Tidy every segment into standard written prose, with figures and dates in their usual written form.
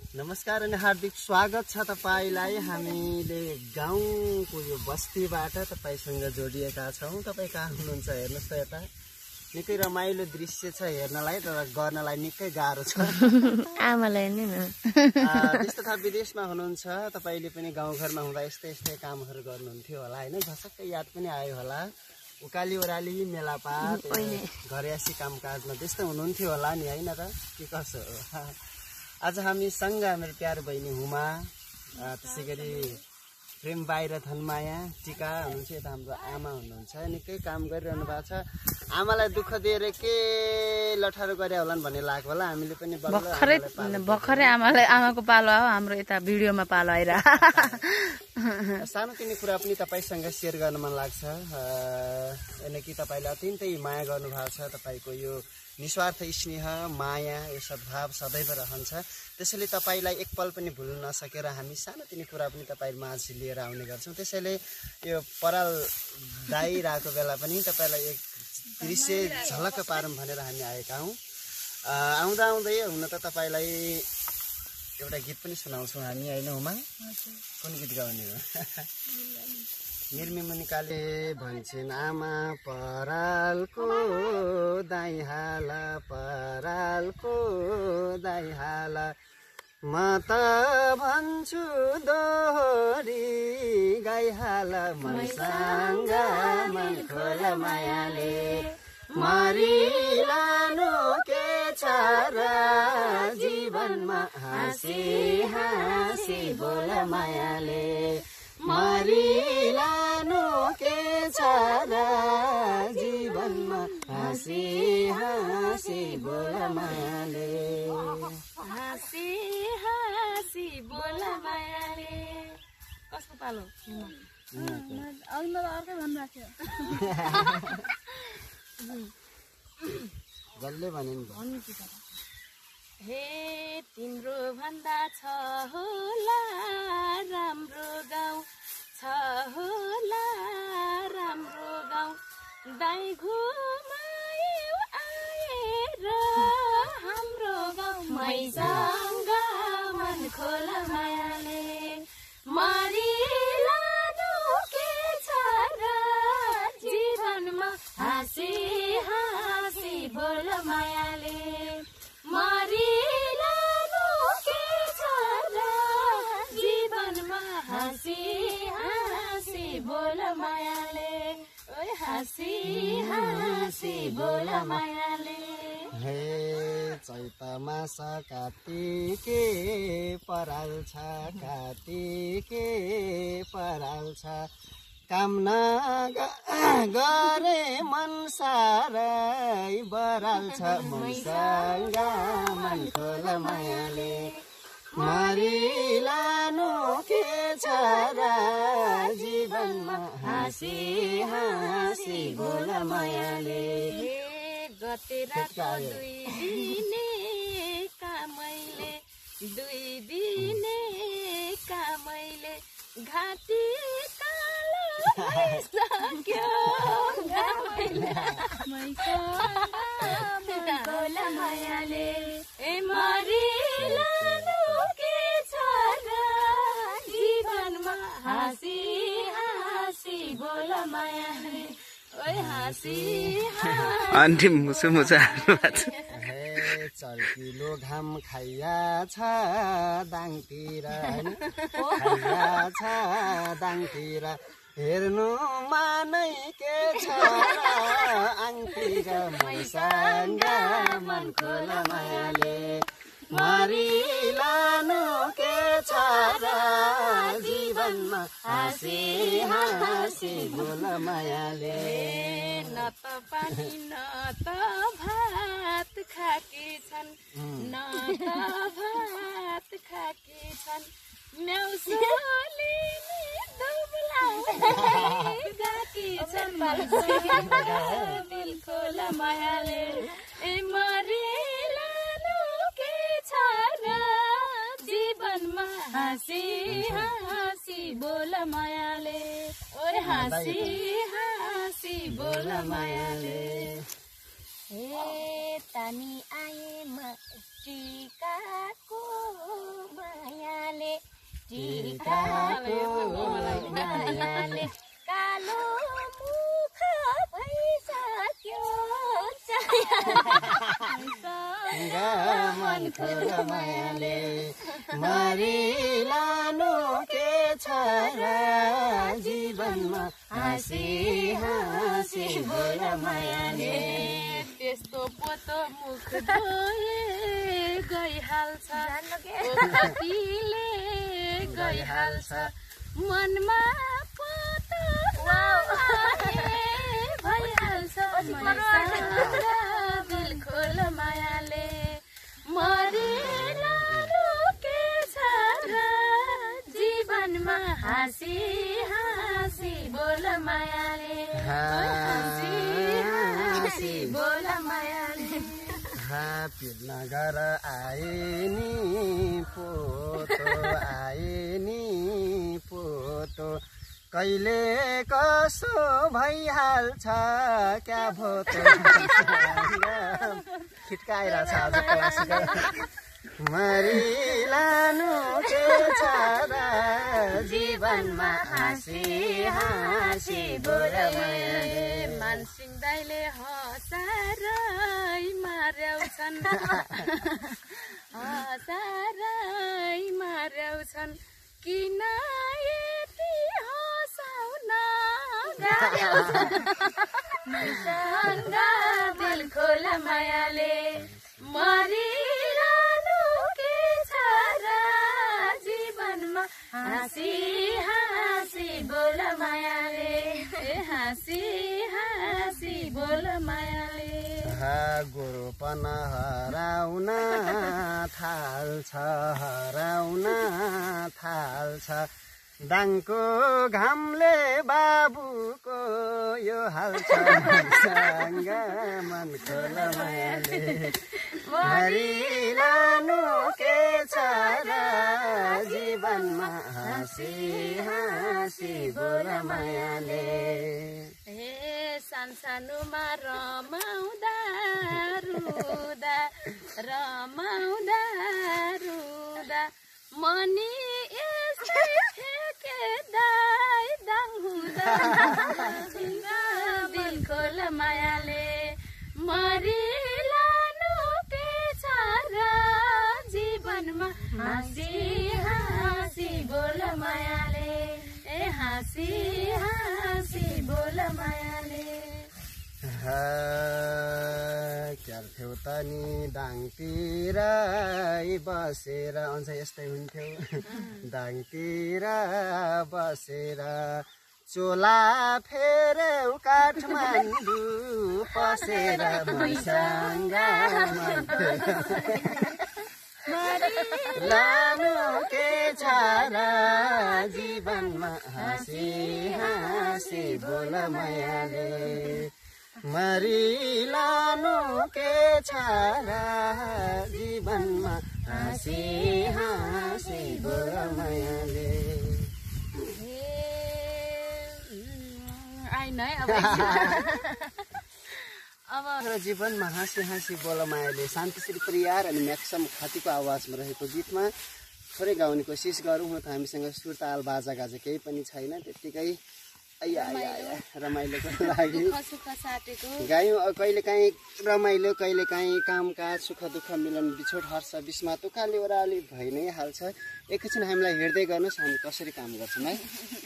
नमस्कार अनि हार्दिक स्वागत छ तपाईलाई। हामीले गाउँको यो बस्तीबाट तपाईसँग जोडिएका छौं। तपाई कहाँ हुनुहुन्छ हेर्नुस् त, यता निकै रमाइलो दृश्य छ हेर्नलाई, तर गर्नलाई निकै गाह्रो छ। आमालाई नि न त्यस्तो थाहा विदेशमा हुनुहुन्छ तपाईले पनि गाउँघरमा हुँदा यस्तै यस्तै कामहरू गर्नुहुन्थ्यो होला हैन? झसक्कै याद पनि आयो होला। उकाली ओराली मेलापात घरयासी कामकाजमा व्यस्त हुनुहुन्थ्यो होला नि हैन र? के कसो हो? आज हामीसँग मेरो प्यारो बहिनी हुमा, त्यसैगरी प्रेम बाहिर धनमाया टिका हुनुहुन्छ, यता हाम्रो आमा हुनुहुन्छ। निकै काम गरिरहनु भएको छ। आमालाई दुःख दिएर के लठारो गरे होलान् भन्ने लाग्यो होला। हामीले पनि भर्खरै आमाको पालो आयो, हाम्रो यता भिडियोमा पालो आइरा। सानोतिनो कुरा पनि तपाईसँग सेयर गर्न मन लाग्छ कि तपाईले अत्यन्तै माया गर्नु भएको छ। तपाईको यो निस्वार्थ स्नेह माया यो सद्भाव सदैव रहन्छ। त्यसैले तपाईलाई एकपल पनि भुल्न नसकेर हामी सानोतिनो कुरा पनि तपाईहरु माझ लिएर आउने गर्छौं। त्यसैले यो पराल दाइरहेको बेला पनि तपाईलाई एक दृश्य झलक पारौं भनेर हामी आएका हौं। आउँदा आउँदै हुन त तपाईलाई एउटा गीत पनि सुनाउँछौं हामी हैन हुमा? कुन गीत गाउने हो? निर्मी मुनिकाले भन्छन् आमा परालको दाइहाला, परालको दाइहाला, म त भन्छु दोहोरी गाइहाला, मसँग मन खोल मायाले, मरिलानु के छ र जीवनमा, हाँसी हाँसी बोल मायाले, मरिलानु के छ र जीवनमा, हाँसी हाँसी बोल मायाले, हाँसी हाँसी बोल मायाले। कसको पालो? अघि मलाई अर्कै भन्नु जसले भनिन् हे तिम्रो भन्दा छ होला राम्रो गाउँ, छ होला राम्रो गाउँ, दाइ घुमायो आएर हाम्रो गाउँ, मैसँग मन खोल मायाले, मरिलानु के छ र जीवनमा, हाँसी हाँसी बोल मायाले, मरिलानु के छ र जीवनमा, हाँसी हाँसी बोल मायाले, ओइ हाँसी हाँसी बोल मायाले। हे चैत मास कातिके पराल छ, कातिके पराल छ, काम नगरे मन सारै बराल छ, मैसँग मन खोल मायाले, मरिलानु के छ र जीवनमा, हाँसी हाँसी बोल मायाले। गते रात दुई दिने कामैले, दुई दिने कामैले, घाँटी कालो भइसक्यो घामैले, मैसँग बोल मायाले, ए मरिलानु के छ र जीवनमा, हाँसी हाँसी बोल मायाले, ओइ हाँसी आन्टी मुसु मुसु हे चर्किलो घाम खाइया छ दाङतिर, खाइया छ दाङतिर, हेर्नुमा नै के छ र आङतिर, मैसँग मन खोल मायाले, मरिलानु के छ र जीवनमा, हाँसी हाँसी बोल मायाले। न त पानी न त भात खाकी छन्, न त भात खाकी छन्, न्याउसोली दुब्लाउँदै गाकी छन्, दिल खोल मायाले, ए मरिलानु के छ र जीवनमा, हाँसी हाँसी बोल मायाले, ओइ हाँसी हाँसी बोल मायाले। हे तानी आए म टिकाको मायाले कालो मुख भइसक्यो मनको मायाले मारिलानु के छ र जीवनमा हाँसी हाँसी बोल मायाले त्यस्तो पोतो मुख धोए गइहाल्छ कतिले गइहाल्छ मनमा पोतो भइहाल्छ दिल खोल मायाले मरिलानु के छ र जीवनमा हाँसी हाँसी बोल मायाले हाँसी हाँसी बोल मायाले पिल्न गर आए नि पोतो कहिले कसो भइहाल्छ क्या भोतो खिटकाइरहेछ आज क्लासिकल मरिलानु के छ र जीवनमा हाँसी हाँसी बोल मायाले मानसिंह दाइले हसारै मार्याउँछन् हसारै मार्याउँछन् किन यति हसाउन दिल खोल मायाले मरिरहनु के छ र जीवनमा हाँसी हाँसी बोल मायाले हाँसी हाँसी बोल मायाले गोरुपन हराउन थाल्छ दाङको घामले बाबुको यो हाल्छ मन खोल मायाले मरिलानु के छ र जीवनमा हाँसी हाँसी बोल मायाले हे सानसानुमा रमाउँदा रुदा मनी यस्तै ठेके दाइ दाङ हुँदा दिल खोल मायाले मरिलानु के छ र जीवनमा हाँसी हाँसी बोल मायाले हाँसी हाँसी बोल मायाले क्यार्थ्यौ त नि दाङतिर बसेर अझ यस्तै हुन्थ्यो दाङतिर बसेर चोला फेर्यौ काठमाडौँ पसेर मैसँग लानु के छ र जीवनमा हाँसी हाँसी बोल मायाले मरिलानु के छ र जीवनमा हाँसी हाँसी बोल मायाले आइन है अब जीवनमा हाँसी हाँसी बोल मायाले शान्तिश्री परियार अनि म्याक्सम खातीको आवाजमा रहेको गीतमा थोरै गाउने कोसिस गरौँ हुन त हामीसँग सुरताल बाजा गाजा केही पनि छैन त्यत्तिकै रमाइलोको लागि गायौँ कहिलेकाहीँ रमाइलो कहिलेकाहीँ कामकाज सुख दुःख मिलन बिछोड हर्ष बिस्मात उकाली ओह्राली भइ नै हाल्छ एकैछिन हामीलाई हेर्दै गर्नुहोस् हामी कसरी काम गर्छौँ है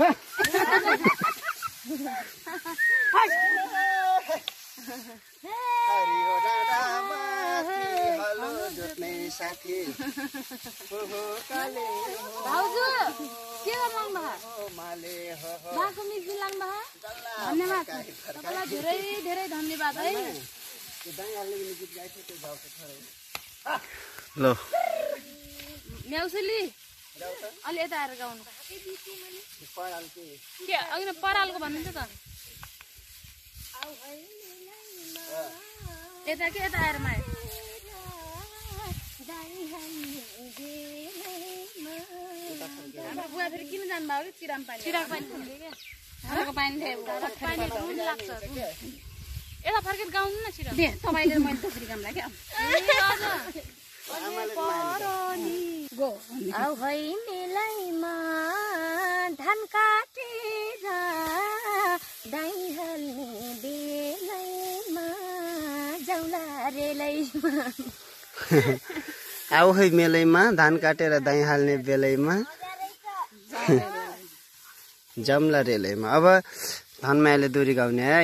साथी भाउजू के गर्नु बाको मिक्सी लाग्नु धन्यवाद तपाईँलाई धेरै धेरै धन्यवाद है ल म्याउसुली अलि यता आएर गाउनु के अघि परालको भन्नुहुन्छ त यता के यता आएर माया बुवा फेरि किन जानुभयो कि चिराम पानी पानी लाग्छ यता फर्केर गाउनु न छिटो तपाईँले मैले त्यसरी गाउँला क्या गो आउ है मेलाइमा धान काटेर दाइ हाल्ने बेलैमा जाउला रेलैमा आऊ है मेलैमा धान काटेर दाइ हाल्ने बेलैमा जम्ला रेलैमा। अब धनमायाले दोहोरी गाउने है।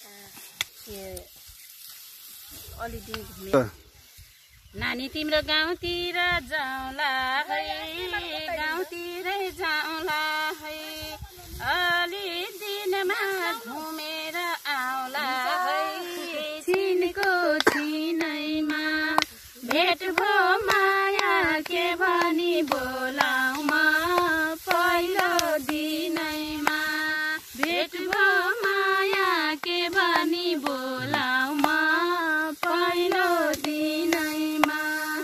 नानी तिम्रो गाउँतिर जाउँला है, गाउँतिरै जाउँला है, अलि दिनमा घुमेर आउला है, छिनको छिनैमा भेट भो माया के भनी बोलाउमा पहिलो दिनैमा, भेट भो माया के भनी बोलाउमा पहिलो दिनैमा।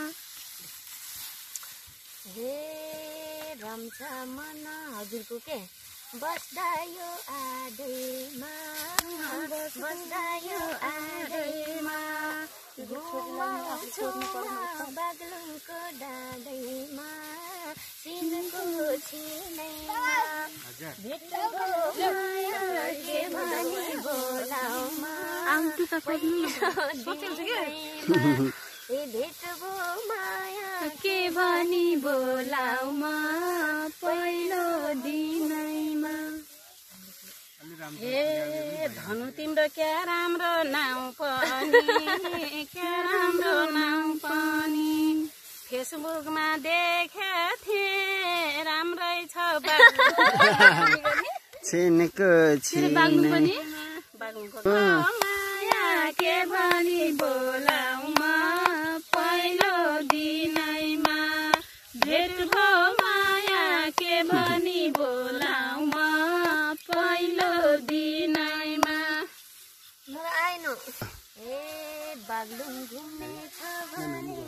हे रम्छ मन हजुरको के बस्दा यो आधैमा, बस्दा यो आधैमा, घुमाउँछु बाग्लुङको डाँडैमा, सिनको छिनैमा भेट भो माया के भनी बोलाउमा ए भेट भो माया के भनी बोलाउमा पहिलो दिनैमा। हे धनु तिम्रो क्या राम्रो नाउँ पनि, क्या राम्रो नाउँ पनि, फेसबुकमा देखेको थिएँ राम्रै छ छिनको छिनै माया के भनी बोलाउमा पहिलो दिनैमा, भेट भो माया के भनी बोलाउमा पहिलो दिनैमा। आएन ए बाग्लुङ घुम्ने छ भने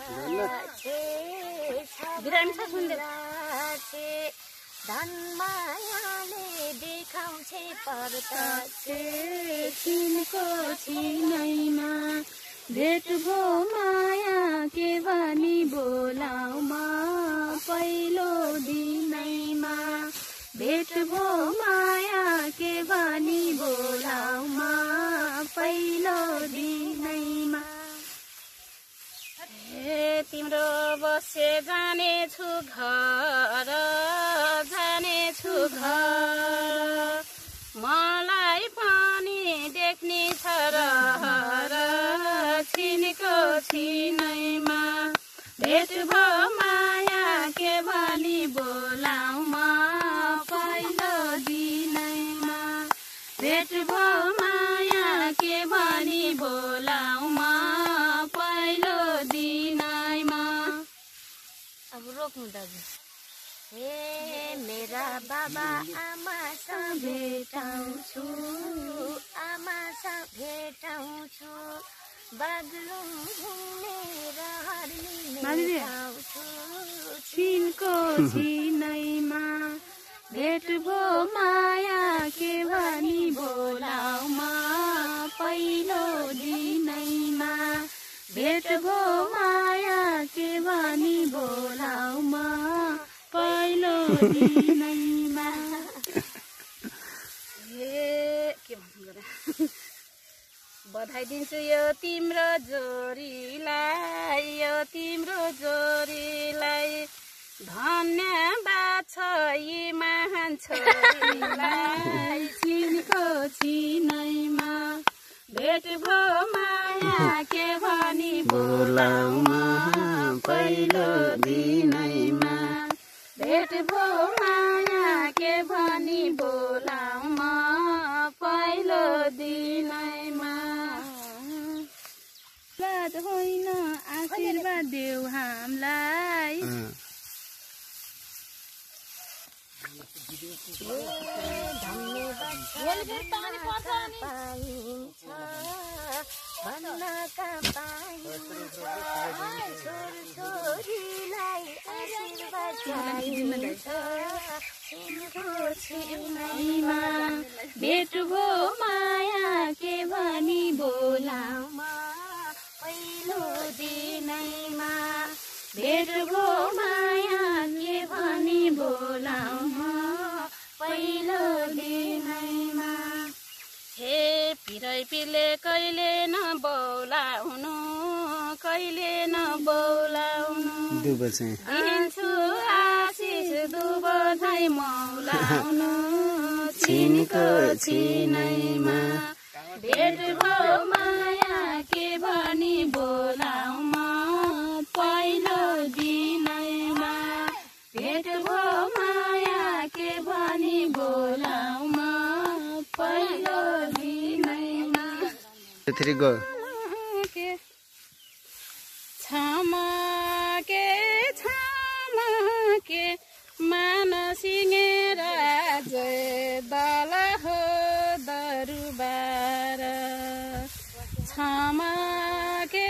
लाछे धनमायाले देखाउँछे परतछे छिनको छिनैमा भेट भो माया के भनी बोलाउमा पहिलो दिनैमा, भेट भो माया के भनी बोलाउमा पहिलो दिनैमा। हे तिम्रो बसे जानेछु घर, जानेछु घर, मलाई पनि देख्ने छ रहर छिनको छिनैमा, भेट भो माया के भनी बोलाउमा पहिलो दिनैमा, भेट भो माया के भनी बोलाउमा पहिलो दिनैमा। अब रोक्नु दाजु। हे मेरा बाबा आमासँग भेटाउँछु, आमासँग भेटाउँछु, बाग्लुङ घुम्ने रहर लिने आउँछु छिनको छिनैमा, भेट भो माया के भनी बोलाउमा पहिलो दिनैमा, भेट भो माया के भनी बोलाउमा पहिलो दिनैमा। के भन्छु बधाई दिन्छु यो तिम्रो जोडीलाई, यो तिम्रो जोडीलाई, धन्यवाद छ यी महान छोरीलाई, छिनको छिनैमा भेट भो माया के भनी बोलाउमा पहिलो दिनैमा, भेट भो माया के भनी बोलाउमा पहिलो दिनैमा। होइन आशीर्वाद देऊ हामीलाई। भेट भो माया के भनी बोलाउमा पहिलो दिनैमा, भेट भो माया के भनी बोलाउमा दुबो चाहिँ दिन्छु आशिष दुबो झै मौलाउनु छिनको छिनैमा भेट भयो माया के भनी बोलाउ म पहिलो दिनैमा भेट भयो माया के भनी बोलाउ म पहिलो दिनैमा त्यसरी गयो छमके मानसिंहे राजय दल हो दरबार छमके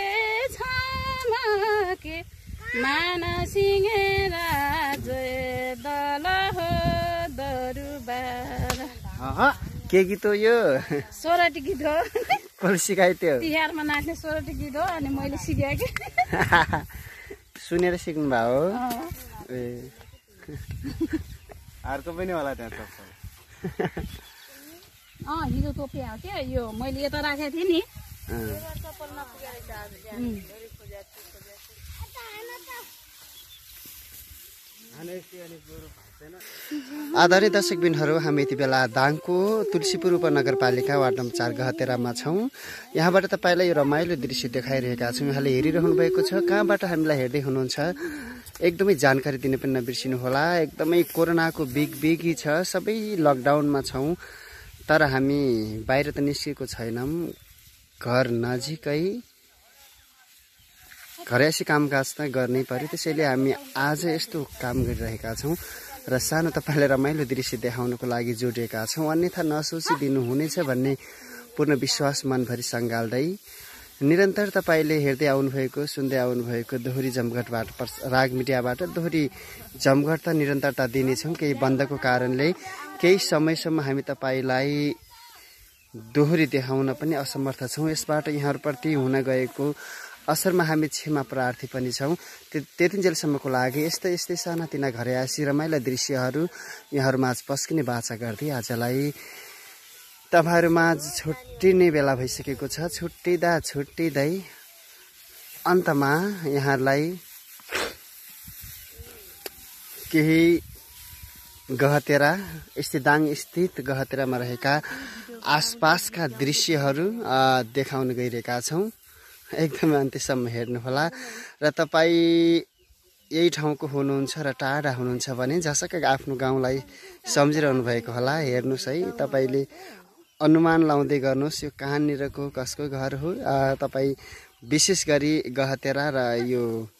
मानसिंहे राजय दल हो दरबार के गीत हो यो सोरठी गीत हो कसले सिकायो त्यो तिहारमा नाच्ने सोरठी गीत हो अनि मैले सिकेँ कि सुनेर सिक्नु भयो ए अर्को पनि होला त्यहाँ चप्पल हिजो टोपिया हो क्या यो मैले यता राखेको थिएँ नि आदरणीय दर्शकबिनहरू हामी यति बेला दाङको तुलसीपुर उपनगरपालिका वार्ड नम्बर 4 गहतेरामा छौँ। यहाँबाट तपाईँलाई यो रमाइलो दृश्य देखाइरहेका छौँ। यहाँले हेरिरहनु भएको छ। कहाँबाट हामीलाई हेर्दै हुनुहुन्छ एकदमै जानकारी दिने पनि नबिर्सिनुहोला। एकदमै कोरोनाको बिगी छ, सबै लकडाउनमा छौँ, तर हामी बाहिर त निस्केको छैनौँ। घर नजिकै घरैसी कामकाज त गर्नै पर्यो, त्यसैले हामी आज यस्तो काम गरिरहेका छौँ र सानो तपाईँलाई रमाइलो दृश्य देखाउनको लागि जोडिएका छौँ। अन्यथा नसोचिदिनु हुनेछ भन्ने पूर्ण विश्वास मनभरि सङ्घाल्दै निरन्तर तपाईँले हेर्दै आउनुभएको सुन्दै आउनुभएको दोहोरी जमघटबाट राग मिडियाबाट दोहोरी जमघट त निरन्तरता दिनेछौँ। केही बन्दको कारणले केही समयसम्म हामी तपाईँलाई दोहोरी देखाउन पनि असमर्थ छौँ। यसबाट यहाँहरूप्रति हुन गएको असरमा हामी क्षमा प्रार्थी पनि छौँ। त्यतिन्जेलसम्मको लागि यस्तै सानातिना घरैयासी रमाइला दृश्यहरू यहाँहरूमाझ पस्किने बाचा गर्दै आजलाई तपाईँहरूमाझ छुट्टिने बेला भइसकेको छ। छुट्टिँदै अन्तमा यहाँहरूलाई केही गहतेरा दाङ स्थित गहतेरामा रहेका आसपासका दृश्यहरू देखाउन गइरहेका छौँ। एकदमै अन्त्यसम्म हेर्नुहोला र तपाईँ यही ठाउँको हुनुहुन्छ र टाढा हुनुहुन्छ भने जसका आफ्नो गाउँलाई सम्झिरहनु भएको होला, हेर्नुहोस् है। तपाईँले अनुमान लाउँदै गर्नुहोस् यो कहाँनिरको कसको घर हो। तपाईँ विशेष गरी गहतेरा र यो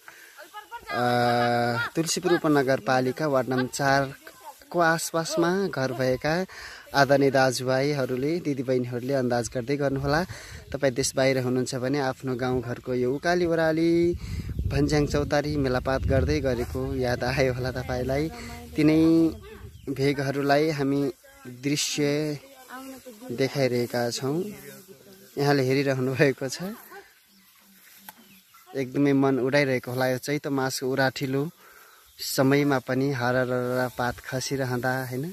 तुलसीपुर उपनगरपालिका वार्ड नम्बर 4 को आसपासमा घर भएका आदरणीय दाजुभाइहरूले दिदीबहिनीहरूले अन्दाज गर्दै गर्नुहोला। तपाईँ देश बाहिर हुनुहुन्छ भने आफ्नो गाउँघरको यो उकाली ओह्राली भन्ज्याङ चौतारी मेलापात गर्दै गरेको याद आयो होला तपाईँलाई। तिनै भेगहरूलाई हामी दृश्य देखाइरहेका छौँ। यहाँले हेरिरहनु भएको छ। एकदमै मन उडाइरहेको होला। यो चैत मासको उराठिलो समयमा पनि हरर पात खसिरहँदा होइन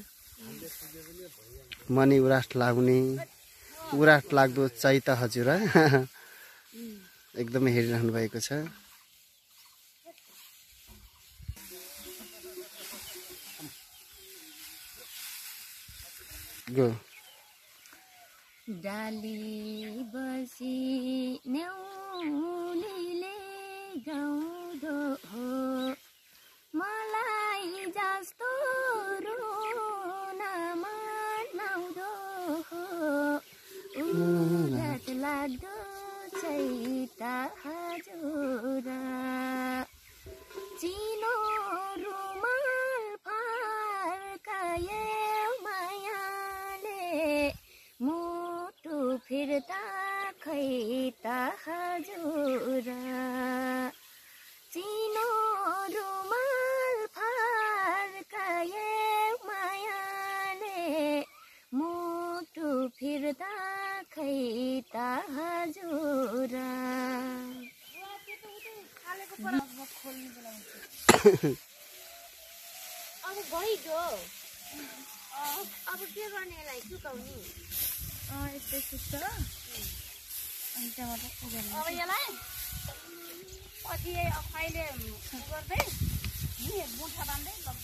मनै उराठ लाग्दो चैत हजुर एकदमै हेरिरहनु भएको छ। गो डाली बसी न्याउलीले गाउँदो हो मलाई जस्तो रुनमा नाउँदो हो उराट लाग्दो चैत हजुर चिनो रुमाल फर्काए मायाले मुटु फिर्ता खै त हजुर चिनो रुमाल फर्काए मायाले मुटु फिर्ता खै त हजुर अब भइगयो। अब के गर्ने यसलाई सुकाउने? यस्तै सुक्छ अब यसलाई पछि अब अहिले गर्दै नि मुठा बान्दै